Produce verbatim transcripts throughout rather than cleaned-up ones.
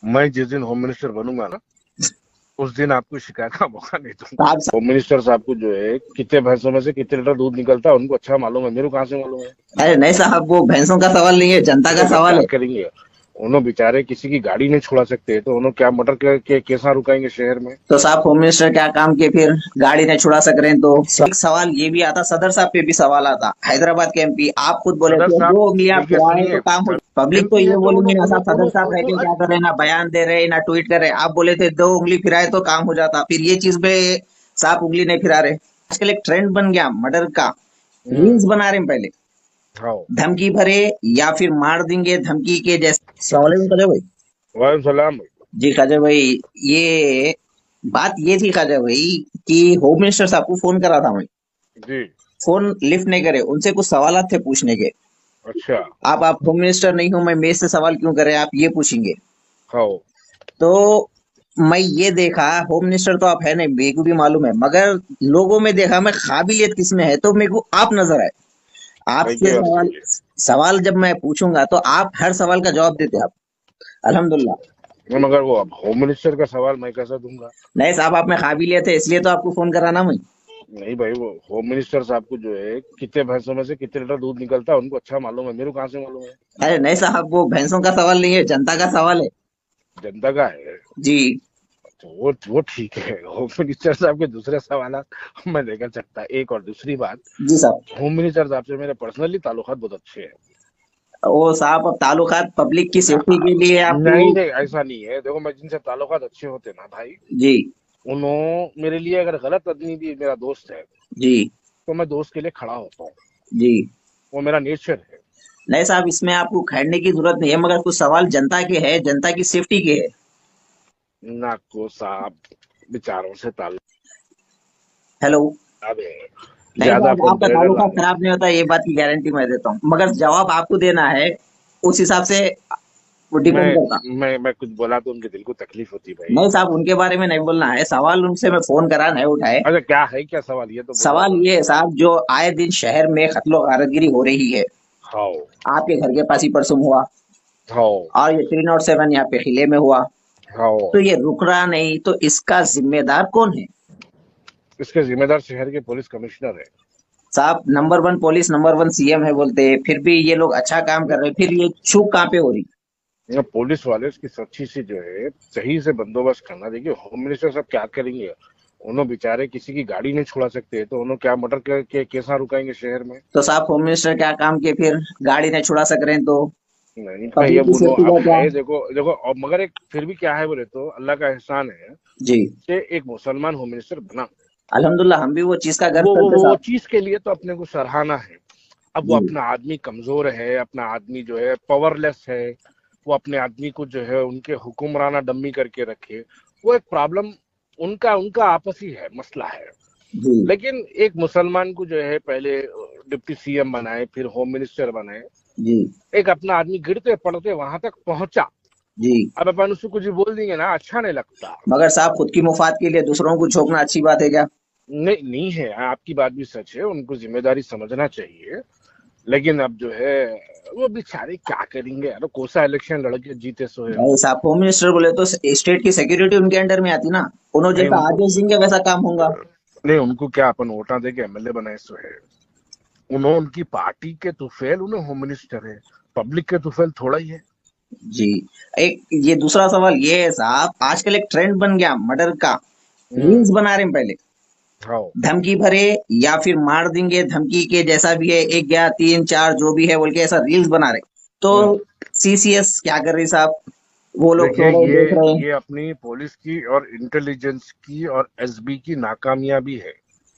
मैं जिस दिन होम मिनिस्टर बनूंगा ना, उस दिन आपको शिकायत का मौका नहीं दूंगा। साहब होम मिनिस्टर साहब को जो है कितने भैंसों में से कितने लीटर दूध निकलता है उनको अच्छा मालूम है, मेरे को कहाँ से मालूम है? अरे नहीं साहब, वो भैंसों का सवाल नहीं है, जनता का तो सब सवाल क्या है। करेंगे? उन्होंने बेचारे किसी की गाड़ी नहीं छुड़ा सकते, तो उन्होंने क्या मटर के, के कैसा रुकाएंगे शहर में? तो साहब होम मिनिस्टर क्या काम के फिर? गाड़ी नहीं छुड़ा सक रहे हैं तो एक सवाल ये भी आता, सदर साहब पे भी सवाल आता, हैदराबाद के एमपी। आप खुद बोले सदर थे साहब, दो उंगलियां देखिए फिराए तो सुनिए, काम हो। पब्लिक तो एमपी ये है तो बोलेंगे ना उन्होंने साहब, सदर उन्होंने साहब रह के क्या कर रहे हैं, ना बयान दे रहे हैं ना ट्वीट कर रहे हैं। आप बोले थे दो उंगली फिराए तो काम हो जाता, फिर ये चीज पे साहब उंगली नहीं फिरा रहे। आजकल एक ट्रेंड बन गया मर्डर का, हम्म। रील्स बना रहे हैं पहले, हाँ। धमकी भरे या फिर मार देंगे धमकी के जैसे। सवाल है भाई। वालेकुम सलाम। जी खाजा भाई, ये बात ये थी खाजा भाई कि होम मिनिस्टर साहब को फोन करा था मैं। जी। फोन लिफ्ट नहीं करे, उनसे कुछ सवाल थे पूछने के। अच्छा। आप आप होम मिनिस्टर नहीं हो, मैं मेरे से सवाल क्यों करे, आप ये पूछेंगे। हाँ। तो मैं ये देखा, होम मिनिस्टर तो आप है नहीं, मेरे को भी मालूम है, मगर लोगों में देखा मैं काबिलियत किसमें है, तो मेरे को आप नजर आए। थैंक यू आपसे यार, सवाल थैंक यू। सवाल जब मैं पूछूंगा तो आप हर सवाल का जवाब देते आप। अल्हम्दुलिल्लाह। मगर वो अब होम मिनिस्टर का सवाल मैं कैसा दूंगा? नहीं साहब, आप में काबिलियत है, इसलिए तो आपको फोन कराना मैं। नहीं भाई, वो होम मिनिस्टर साहब को जो है कितने भैंसों में से कितने लीटर दूध निकलता है उनको अच्छा मालूम है, मेरे को कहाँ से मालूम है? अरे नहीं साहब, वो भैंसों का सवाल नहीं है, जनता का सवाल है। जनता का है। जी। तो वो वो ठीक है, होम मिनिस्टर साहब के दूसरे सवाल मैं नहीं कर सकता। एक और दूसरी बात, जी साहब। होम मिनिस्टर साहब से मेरे पर्सनली ताल्लुकात बहुत अच्छे हैं। वो साहब, अब ताल्लुकात पब्लिक की सेफ्टी हाँ, के लिए आपको। नहीं नहीं, ऐसा नहीं है। देखो, मैं जिनसे ताल्लुकात अच्छे होते ना भाई, जी। उन्होंने मेरे लिए, अगर गलत आदमी भी मेरा दोस्त है जी। तो मैं दोस्त के लिए खड़ा होता हूँ। जी। वो मेरा नेचर है। नहीं साहब, इसमें आपको खड़ने की जरूरत नहीं है, मगर कुछ सवाल जनता के है, जनता की सेफ्टी के है। ना को साहब, विचारों से हेलो। ताल्लुकात है, नहीं ज्यादा साहब, फोन आपका करेगा ताल्लुका ना। खराब नहीं होता, ये बात की गारंटी मैं देता हूँ, मगर जवाब आपको देना है, उस हिसाब से वो डिपेंड करता। मैं मैं मैं कुछ बोला तो उनके दिल को तकलीफ होती भाई। नहीं साहब, उनके बारे में नहीं बोलना है, सवाल उनसे मैं फोन करा नहीं उठाए। अच्छा, क्या है, क्या सवाल, ये तो बोलो सवाल ना। ये है साहब, जो आए दिन शहर में कत्लो गारतगिरी हो रही है, हाँ। आपके घर के पास ही परसों हुआ, हाँ। और ये थ्री नॉट सेवन यहाँ पे किले में हुआ, हाँ। तो ये रुक रहा नहीं, तो इसका जिम्मेदार कौन है? इसके जिम्मेदार शहर के पुलिस कमिश्नर है। साहब, number one police, number one CM है बोलते हैं, फिर भी ये लोग अच्छा काम कर रहे हैं, फिर ये चूक कहाँ पे हो रही? यहाँ पुलिस वाले इसकी सच्ची से जो है सही से बंदोबस्त करना। देखिए, होम मिनिस्टर सब क्या करेंगे? उन्होंने बेचारे किसी की गाड़ी नहीं छुड़ा सकते, तो उन्होंने क्या मटर के, के कैसा रुकाएंगे शहर में? तो साहब होम मिनिस्टर क्या काम के फिर? गाड़ी नहीं छुड़ा सक रहे हैं तो नहीं भाई, पब्लिक अब की उन्होंने, सेफ्टी अब का क्या? है, देखो देखो, अब मगर एक फिर भी क्या है बोले तो अल्लाह का एहसान है जी। कि एक मुसलमान होम मिनिस्टर बना। अल्हम्दुलिल्लाह, हम भी वो चीज का गर्व वो वो करते वो, वो साहब। चीज के लिए तो अपने को सराहना है। अब वो जी। अपना आदमी कमजोर है, अपना आदमी जो है पावरलेस है, वो अपने आदमी को जो है उनके हुक्मराना डम्मी करके रखे, वो एक प्रॉब्लम उनका उनका आपसी है, मसला है। जी। लेकिन एक मुसलमान को जो है पहले डिप्टी सीएम बनाए, फिर होम मिनिस्टर बनाए, जी। एक अपना आदमी गिरते पड़ते वहां तक पहुंचा। जी। अब अपन उसको कुछ भी बोल देंगे ना, अच्छा नहीं लगता। मगर साहब, खुद की मुफाद के लिए दूसरों को झोंकना अच्छी बात है क्या? नहीं नहीं है, आपकी बात भी सच है, उनको जिम्मेदारी समझना चाहिए। लेकिन अब जो है वो बेचारे क्या करेंगे यार, कोसा इलेक्शन लड़के जीते सो है नहीं वो। साहब, होम मिनिस्टर बोले तो स्टेट की सिक्योरिटी उनके अंडर में आती ना। उन्होंने नहीं जैसा उनको, आदेश देंगे वैसा काम होगा। नहीं उनको क्या अपन वोटा दे के एमएलए बनाए सो है? उन्होंने, उनकी पार्टी के तुफैल उन्हें होम मिनिस्टर है, पब्लिक के तुफैल थोड़ा ही है। जी। एक ये दूसरा सवाल ये है साहब, आजकल एक ट्रेंड बन गया मर्डर का, हम्म। रील्स बना रहे हैं पहले, हाँ। धमकी भरे या फिर मार देंगे धमकी के जैसा भी है, एक गया तीन चार जो भी है बोल के ऐसा रील्स बना रहे। तो हम्म। सीसीएस क्या कर रही साहब? वो लोग देखिए, सो रहे ये देख रहे हैं। ये अपनी पुलिस की और इंटेलिजेंस की और एसबी की नाकामयाबी है,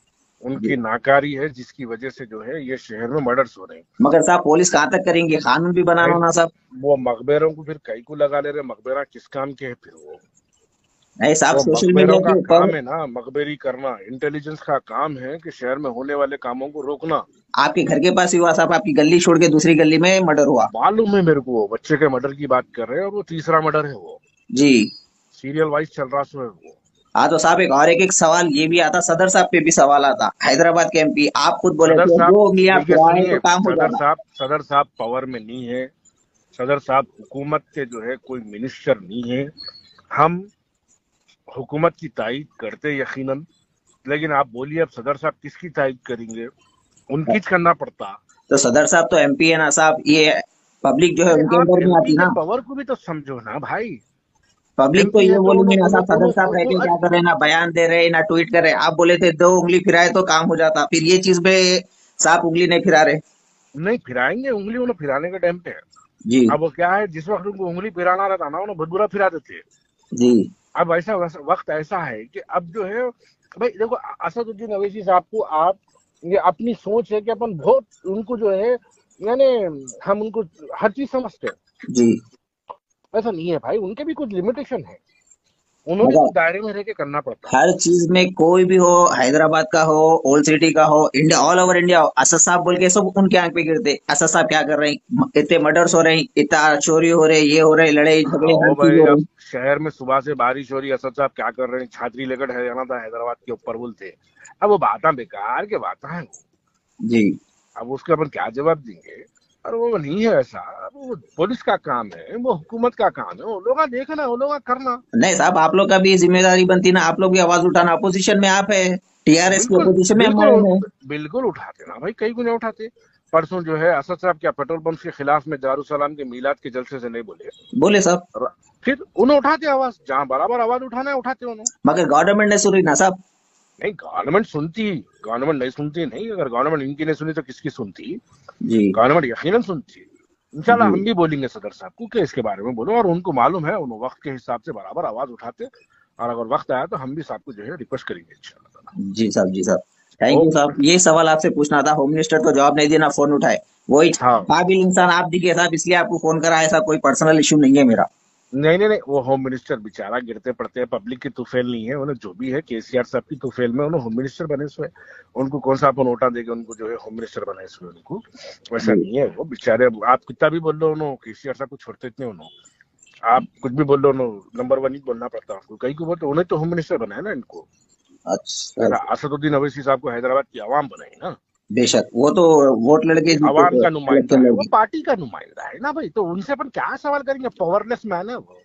जी। उनकी नाकारी है, जिसकी वजह से जो है ये शहर में मर्डर्स हो रहे हैं। मगर साहब, पुलिस कहाँ तक करेंगे, कानून भी भाई, बनाना ना साहब। वो मकबरों को फिर कई को लगा ले रहे, मकबरा किस काम के है फिर वो? नहीं साहब, वो सोशल मीडिया मकबरों का के ऊपर काम है ना मकबरी करना, इंटेलिजेंस का काम है कि शहर में होने वाले कामों को रोकना। आपके घर के पास ही हुआ साहब, आपकी गली छोड़ के दूसरी गली में मर्डर हुआ। मालूम है मेरे को, वो बच्चे के मर्डर की बात कर रहे हैं, और वो तीसरा मर्डर है वो, जी। सीरियल वाइज चल रहा सो है वो। हाँ तो साहब, एक और एक एक सवाल ये भी आता, सदर साहब पे भी सवाल आता, हैदराबाद के एमपी। आप खुद बोले सदर थे साहब, दो उंगलियां देखिए फिराए तो सुनिए, काम हो सदर जाता। साहब सदर साहब पावर में नहीं है। सदर साहब हुकूमत के जो है कोई मिनिस्टर नहीं है। हम हुकूमत की तायद करते यकीनन, लेकिन आप बोलिए अब सदर साहब किसकी तायद करेंगे, उनकी करना पड़ता। तो सदर साहब तो एमपी है ना साहब, ये पब्लिक जो है अरे उनके आप अंदर में एमपी आती के ना। पावर को भी तो समझो ना भाई। पब्लिक तो एमपी ये है तो बोलेंगे ना उन्होंने साहब, सदर साहब रह उन्होंने के क्या अरे कर रहे हैं, ना बयान दे रहे हैं ना ट्वीट कर रहे हैं। आप बोले थे दो उंगली फिराए तो काम हो जाता, फिर ये चीज पे साहब उंगली नहीं फिरा रहे। नहीं फिराएंगे उंगली, उन्हें फिराने के टाइम पे है। जी अब वो क्या है, जिस वक्त उनको उंगली फिराना रहता ना उन्हें बहुत बुरा फिरा देते। जी अब ऐसा वक्त ऐसा है कि अब जो है भाई देखो, असदुद्दीन अवैसी साहब को आप, ये अपनी सोच है कि अपन बहुत उनको जो है, यानी हम उनको हर चीज समझते हैं। जी। ऐसा नहीं है भाई, उनके भी कुछ लिमिटेशन है, उन्हें भी मगर कुछ दायरे में रह के करना पड़ता है। हर चीज में कोई भी हो, हैदराबाद का हो, ओल्ड सिटी का हो, इंडिया ऑल ओवर इंडिया हो, असद साहब बोल के सब उनके आंख पे गिरते। असद साहब क्या कर रहे हैं, इतने मर्डर्स हो रहे हैं, इतना चोरी हो रहे, ये हो रहे, लड़ाई झगड़े, हर हाँ चीज भाई, हो अब रही। शहर में सुबह से बारिश हो रही है, असद साहब क्या कर रहे हैं, छात्री लेकर हरियाणा था हैदराबाद के ऊपर बोलते। अब वो बातें बेकार के बातें हैं वो। जी। अब उसके अपन क्या जवाब देंगे। और वो नहीं है ऐसा, वो पुलिस का काम है, वो हुकूमत का काम है, वो लोग देखना, वो लोग करना। नहीं साहब, आप लोग का भी जिम्मेदारी बनती ना, आप लोग भी आवाज उठाना। अपोजिशन में आप है, टीआरएस की बिल्कुल अपोजिशन में बिल्कुल एमआईएम है। बिल्कुल उठाते ना भाई, कई को नहीं उठाते। परसों जो है असद साहब क्या पेट्रोल पंप के खिलाफ में दारुसलाम के मीलाद के जलसे से नहीं बोले। बोले साहब, र- फिर उन्हें उठाते आवाज, जहां बराबर आवाज उठाना है उठाते उन्होंने। मगर गवर्नमेंट ने सुनी ना साहब। नहीं गवर्नमेंट सुनती, गवर्नमेंट नहीं सुनती नहीं, अगर गवर्नमेंट इनकी नहीं सुनी तो किसकी सुनती। जी गवर्नमेंट यकीनन सुनती। इंशाल्लाह जी हम भी बोलेंगे सदर साहब को कि इसके बारे में बोलो, और उनको मालूम है, उन वक्त के हिसाब से बराबर आवाज उठाते। और अगर वक्त आया तो हम भी साहब को जो है रिक्वेस्ट करेंगे इंशाल्लाह। जी साहब, जी साहब, थैंक यू ओके। साहब। ये सवाल आपसे पूछना था, होम मिनिस्टर तो जवाब नहीं देना, फोन उठाए। वही हाँ काबिल इंसान आप दिखे साहब, इसलिए आपको फोन करा। ऐसा कोई पर्सनल इशू नहीं है मेरा। नहीं नहीं नहीं, वो होम मिनिस्टर बेचारा गिरते पड़ते हैं, पब्लिक की तुफेल नहीं है, उन्हें जो भी है केसीआर साहब की तुफेल में उन्हें होम मिनिस्टर बने हुए। उनको कौन सा अपन नोटा देके उनको जो है होम मिनिस्टर बनाए हुए उनको, वैसा जी नहीं है वो बेचारे। आप कितना भी बोल लो उन्होंने केसीआर साहब को छोड़ते इतने उन्होंने, आप कुछ भी बोल लो उन्होंने नंबर वन ही बोलना पड़ता है उनको, कहीं को बोलते उन्हें तो होम मिनिस्टर बनाया ना इनको। अच्छा। असदुद्दीन अवैसी साहब को हैदराबाद की आवाम बनाई ना, बेशक वो तो वोट लड़के जीते आवाम थे, का नुमाइंदा इलेक्शन है वो, लड़के। पार्टी का नुमाइंदा है ना भाई, तो उनसे अपन क्या सवाल करेंगे, पावरलेस मैन है वो।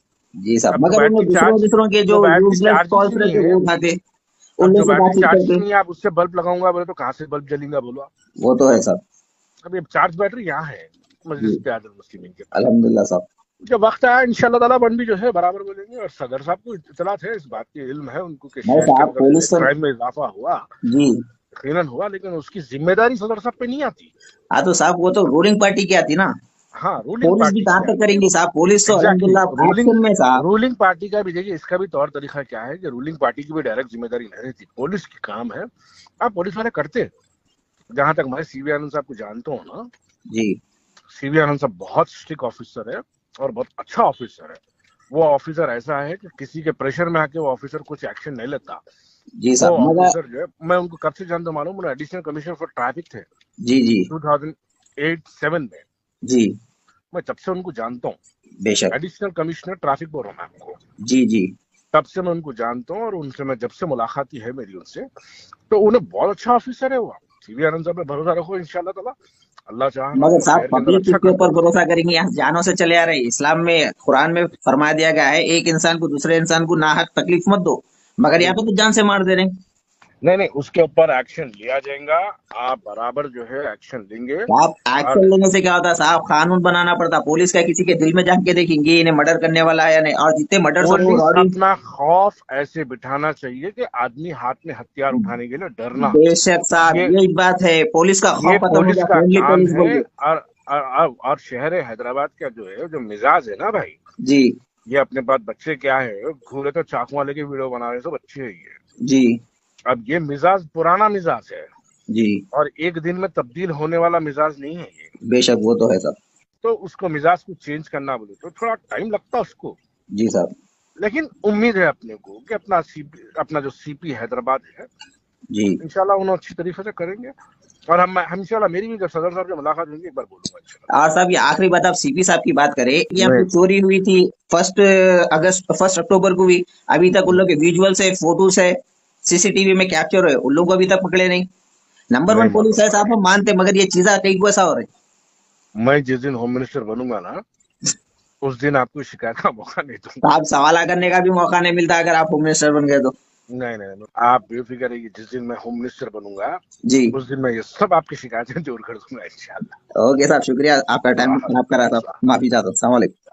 जी साहब, अब वो मगर बैटरी उन्हें दूसरों चार्ज, दूसरों के जो वो बैटरी यूजलेस चार्जेस ही कॉल्स नहीं रहते है। वो उठाते, उन अब लोग जो से बैटरी बातचीत चार्जेस करते। नहीं है, आप उससे बल्ब लगाऊंगा बोले तो कहाँ से बल्ब जलेगा बोलो आप। वो तो है साहब। अब ये चार्ज बैटरी यहाँ है जी, मजलिस इत्तेहादुल मुस्लिमीन के पास। अल्हम्दुलिल्लाह साहब। जब वक्त आया इंशाल्लाह ताला अपन भी जो है बराबर बोलेंगे, और सदर साहब को इत्तला है, इस बात की इल्म है उनको कि नहीं शहर के साहब, अंदर जो है पुलिस तो। क्राइम में इजाफा हुआ, जी। यकीनन हुआ, लेकिन उसकी जिम्मेदारी सदर साहब पे नहीं आती। हाँ तो साहब, वो तो रूलिंग पार्टी की आती ना। हाँ रूलिंग पुलिस भी पार्टी कहाँ की तक आती है। करेंगी साहब, पुलिस तो एग्जैक्टली अल्हम्दुलिल्लाह रूलिंग, एक्शन में साहब। रूलिंग पार्टी का भी देखिए, इसका भी तौर तरीका क्या है कि रूलिंग पार्टी की भी डायरेक्ट जिम्मेदारी नहीं रहती, पुलिस की काम है। आप पुलिस वाले करते, जहां तक मैं सीवी आनंद साहब को जानता हूँ ना, जी सीवी आनंद साहब बहुत स्ट्रिक्ट ऑफिसर है और बहुत अच्छा ऑफिसर है। वो ऑफिसर ऐसा है कि किसी के प्रेशर में आके वो ऑफिसर कुछ एक्शन नहीं लेता। जी वो साहब, मगर। ऑफिसर जो है, मैं उनको कब से जानता हूं मालूम, एडिशनल कमिश्नर फॉर ट्रैफिक थे जी जी टू थाउजेंड एट सेवन में। जी। मैं तब से उनको जानता हूँ, बेशक। एडिशनल कमिश्नर ट्रैफिक बोल रहा हूँ मैं आपको। जी जी। तब से मैं उनको जानता हूँ, और उनसे मैं जब से मुलाकात ही है मेरी उनसे, तो उन्हें बहुत अच्छा ऑफिसर है वो। सीवी आनंद साहब पे भरोसा रखो, इंशाल्लाह ताला अल्लाह चाहा मगर वो साहब, शहर के अंदर पब्लिक अच्छा किसके काम ऊपर करेंगे। भरोसा करेंगे, यहाँ जानों से चले आ रहे हैं। इस्लाम में, कुरान में फरमा दिया गया है, एक इंसान को दूसरे इंसान को नाहक तकलीफ मत दो। मगर यहाँ पे बिल्कुल, तो जान से मार दे रहे हैं। नहीं नहीं, उसके ऊपर एक्शन लिया जाएगा। आप बराबर जो है एक्शन लेंगे। आप और एक्शन लेने से क्या होता है साहब, कानून बनाना पड़ता। पुलिस का किसी के दिल में जाके देखेंगे इन्हें मर्डर करने वाला है या नहीं, और जितने मर्डर्स हो रहे हैं वो पुलिस रॉडी। अपना खौफ ऐसे बिठाना चाहिए कि आदमी हाथ में हथियार उठाने के लिए डरना। बेशक साहब, ये यही बात है, पुलिस का ये खौफ खत्म हो पुलिस गया, का फ्रेंडली काम पुलिस बोल है। के। और और, और, और शहर हैदराबाद का जो है, जो मिजाज है ना भाई, जी ये अपने पास बच्चे क्या है, घूरे तो चाकू वाले के वीडियो बना रहे, तो बच्चे है ये। जी अब ये मिजाज पुराना मिजाज है, जी। और एक दिन में तब्दील होने वाला मिजाज नहीं है ये। बेशक वो तो है साहब। तो उसको मिजाज को चेंज करना बोले तो थोड़ा टाइम लगता है उसको, जी साहब। लेकिन उम्मीद है अपने को कि अपना सीपी, अपना जो सीपी हैदराबाद है, जी। इंशाल्लाह उन्हें अच्छी तरीके से करेंगे। और हम हम इंशाल्लाह, मेरी भी जब सदर साहब से मुलाकात होगी एक बार बोलूंगा इंशाल्लाह। और साहब, ये आखिरी बात, आप सीपी साहब की बात करें, यहाँ पे नहीं, चोरी हुई थी फर्स्ट अगस्त फर्स्ट अक्टूबर को भी। अभी तक उन लोग के विजुअल्स है, फोटोज है, सीसीटीवी में कैप्चर है, उन लोगों को अभी तक पकड़े नहीं। नंबर वन नहीं पुलिस मालूम है भाई। साहब, हम मानते, मगर ये चीजें कई को ऐसा हो रही। मैं जिस दिन होम मिनिस्टर बनूंगा ना, उस दिन आपको शिकायत का मौका नहीं तो दूंगा। आप सवाल करने का भी मौका नहीं मिलता अगर आप होम मिनिस्टर बन गए तो। नहीं नहीं नहीं, आप बेफिक्र रहिए, जिस दिन मैं होम मिनिस्टर बनूंगा जी। उस दिन मैं ये सब आपकी शिकायतें दूर कर दूंगा इंशाल्लाह। ओके साहब, शुक्रिया, आपका टाइम खराब करा था, माफी चाहता हूँ। अस्सलाम वालेकुम।